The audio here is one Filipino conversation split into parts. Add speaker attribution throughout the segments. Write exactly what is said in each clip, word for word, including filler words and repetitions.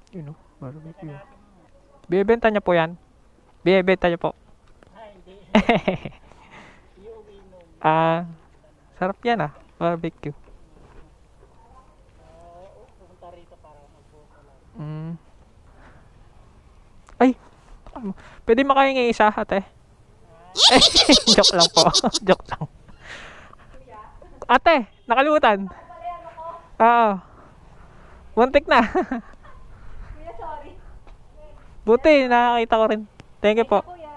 Speaker 1: Yun o, barbecue. Bibenta niya po yan? Bibenta niya po?
Speaker 2: Ah, hindi. Iuwinom.
Speaker 1: Ah, sarap yan ah, barbecue.
Speaker 2: Uh, pumunta rito para magbuka lang.
Speaker 1: Mm. Ay! um, Pwede makahingi isa, ate? Eh, joke lang po. Joke lang. Ate, nakalimutan. Oo. Muntik na.
Speaker 3: Kuya, sorry.
Speaker 1: Buti, nakakita ko rin. Thank you po.
Speaker 3: Kuya.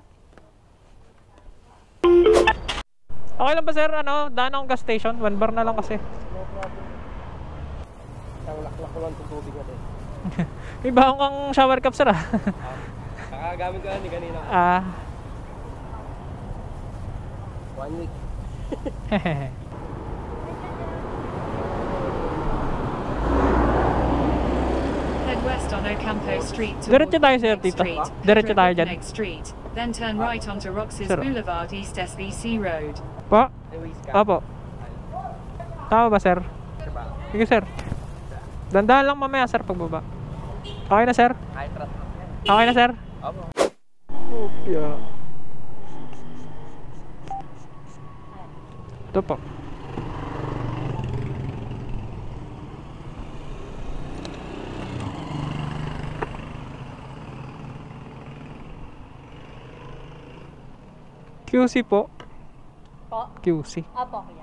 Speaker 1: Okay lang ba sir, ano, daan akong gas station? One bar na lang kasi.
Speaker 2: No problem. Isang laklak ko lang itong tubig natin.
Speaker 1: May bahong kang shower cup sir ah.
Speaker 2: Nakagamit ko lang ni kanina.
Speaker 1: Ah.
Speaker 2: One week.
Speaker 4: Head west on Ocampo Street towards
Speaker 1: Diretso tayo sir
Speaker 4: Next
Speaker 1: dito.
Speaker 4: Street,
Speaker 1: Diretso tayo
Speaker 4: Head
Speaker 1: dyan.
Speaker 4: Next Street, then turn right onto Roxas
Speaker 1: Sir.
Speaker 4: Boulevard East S V C Road.
Speaker 1: Po?
Speaker 2: Anyways ka.
Speaker 1: Opo. Tama ba sir?
Speaker 2: Diba?
Speaker 1: Sige sir. Dandahan lang mamaya sir pagbaba. Okay na sir?
Speaker 2: Kahit trust mo.
Speaker 1: Okay na sir?
Speaker 2: Opo.
Speaker 1: Opya. Ito po. Q C po.
Speaker 3: Po?
Speaker 1: Q C.
Speaker 3: Opo, kuya.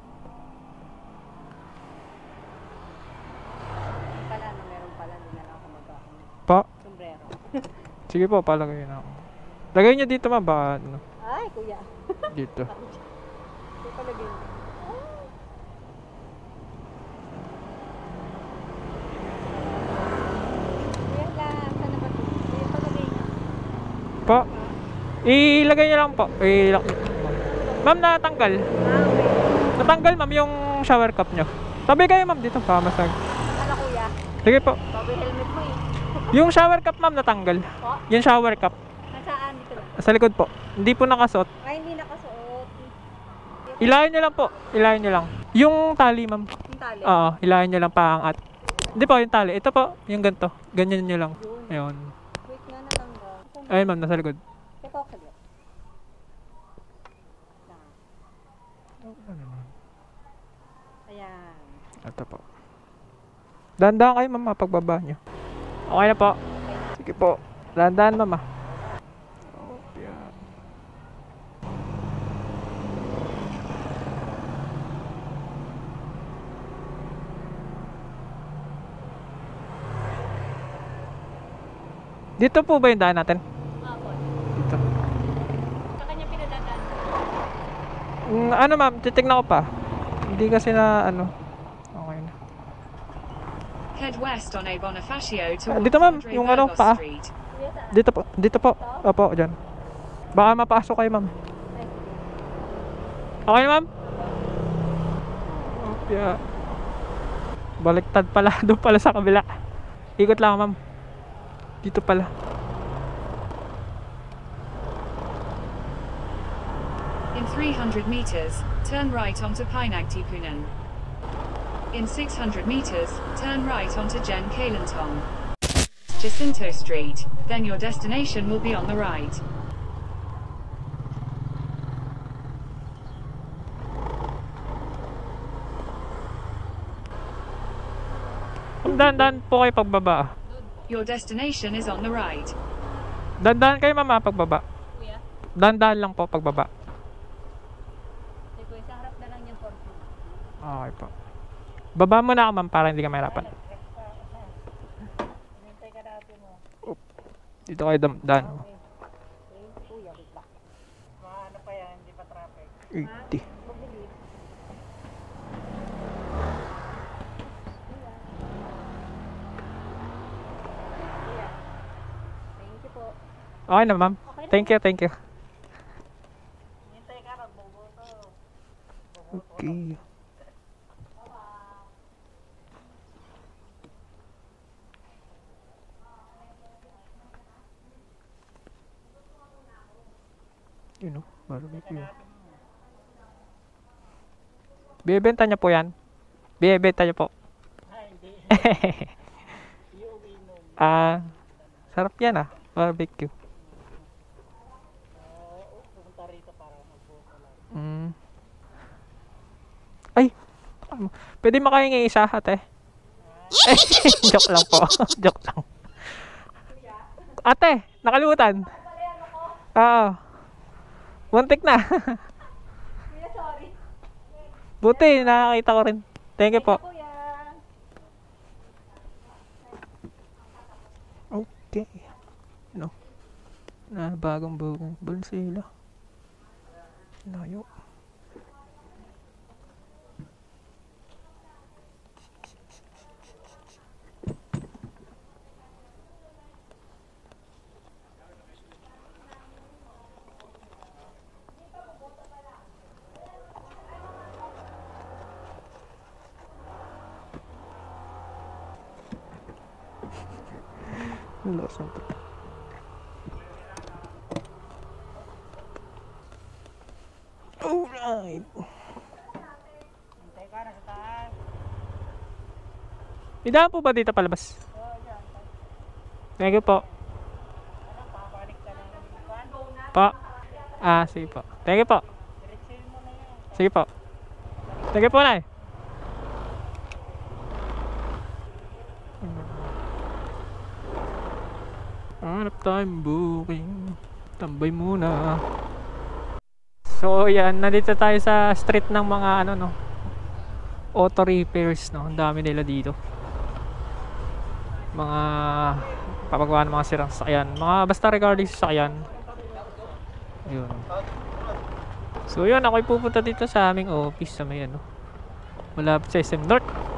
Speaker 3: Pala, no, meron pala. Hindi na lang ako mag-ako.
Speaker 1: Pa.
Speaker 3: Sombrero.
Speaker 1: Sige po, palagay na ako. Lagay niyo dito ma baka ano,
Speaker 3: Ay, kuya.
Speaker 1: dito.
Speaker 3: Hindi pala ganyan. Kuya lang. Saan na ba ito? Kuya, palagay niya.
Speaker 1: Pa. Ilagay niyo lang po. Ilak. Ma'am, natanggal.
Speaker 3: Ah, okay.
Speaker 1: Natanggal ma'am yung shower cup niyo. Tabi kayo ma'am dito para masag.
Speaker 3: Ano, kuya?
Speaker 1: Sige po.
Speaker 3: Bago helmet mo eh.
Speaker 1: Yung shower cup ma'am natanggal.
Speaker 3: Po?
Speaker 1: Yung shower cup
Speaker 3: Nasaan? Dito lang.
Speaker 1: sa likod po. Hindi po nakasuot.
Speaker 3: Ay, hindi nakasuot.
Speaker 1: Ilayan niyo lang po. Ilayan niyo lang. Yung tali ma'am.
Speaker 3: Yung tali.
Speaker 1: Oo, ilayan niyo lang paangat. Hindi po yung tali. Ito po, yung ganito. Ganyan niyo lang. Ayun.
Speaker 3: Wait nga, natanggal.
Speaker 1: Ayun ma'am, nasa likod.
Speaker 3: Ito, saglit. Ayan.
Speaker 1: Ito po. Dahan-dahan kayo ma'am, pagbaba niyo. Okay na po. Sige po. Dahan-dahan ma'am ah. Dito po ba yung daan natin?
Speaker 3: Apo.
Speaker 1: Dito.
Speaker 3: Sa kanya pinadadaan.
Speaker 1: Mm, ano ma'am, titignan ko pa. Hindi kasi na ano. Okay na.
Speaker 4: Head west on A Bonifacio
Speaker 1: Ah,
Speaker 4: towards
Speaker 1: dito ma'am,
Speaker 4: Andre
Speaker 1: yung ano,
Speaker 4: Burgos
Speaker 1: paa.
Speaker 4: Street.
Speaker 3: Kuya, saan?
Speaker 1: Dito po. Dito po. Opo, dyan. Baka mapasok kayo ma'am.
Speaker 3: Ay,
Speaker 1: Okay ma'am? Opya. Baliktad pala. Doon pala sa kabila. Ikot lang ma'am. Dito pala.
Speaker 4: In three hundred meters, turn right onto Pinagtipunan. In six hundred meters, turn right onto Jen Kalentong. Jacinto Street, then your destination will be on the right.
Speaker 1: Dandan po kayo pagbaba.
Speaker 4: Your destination is on the right.
Speaker 1: Dandan kayo mama pagbaba.
Speaker 3: kuya.
Speaker 1: Dandan lang po pagbaba.
Speaker 3: Sige, kuya, sa harap na lang yung fortune.
Speaker 1: Okay po. Baba mo na ako ma'am para hindi ka mahirapan.
Speaker 3: Hinintay ka natin mo.
Speaker 1: Dito kayo dandan.
Speaker 3: Okay. Okay, kuya, wait lang.
Speaker 2: Maano pa yan, hindi pa traffic.
Speaker 1: eighty.
Speaker 3: Mabilis. Kuya. Thank you po.
Speaker 1: Okay na ma'am.
Speaker 3: Okay na.
Speaker 1: Thank you, thank you.
Speaker 2: Hintay ka, magbubuto.
Speaker 1: Okay. Yun o, barbecue. Bibenta niya po yan? Bibenta niya po?
Speaker 2: Ah, hindi. Iuwinom.
Speaker 1: Ah, sarap yan ah. Barbecue.
Speaker 2: Pupunta rito para magbuka lang.
Speaker 1: Mm. Ay! Pwede makahingi isa, ate? Eh, joke lang po. Joke lang. Ate, nakalimutan. Oo. Muntik na.
Speaker 3: Kuya, sorry.
Speaker 1: Buti, nakakita ko rin. Thank you po.
Speaker 3: Kuya.
Speaker 1: Okay. No. Na bagong bagong bulsila. Layo. Lakas ng puta. Alright.
Speaker 2: Hintay ka na sa taas.
Speaker 1: Idaan po ba dito palabas?
Speaker 2: Oh, yan.
Speaker 1: Thank you po.
Speaker 2: Ano, papalik ka ng ipan?
Speaker 1: Pa. Ah, sige po. Thank you po.
Speaker 2: Diretsuhin mo na yan.
Speaker 1: Sige po. Thank you po, Nay. Hanap tayong booking. Tambay muna. So, yan. Nandito tayo sa street ng mga ano, no. Auto repairs, no. Ang dami nila dito. Mga papagawa ng mga sirang sasakyan. Mga basta regarding sa sasakyan. Yun. So, yun. Ako'y pupunta dito sa aming office sa may ano. Malapit sa S M North.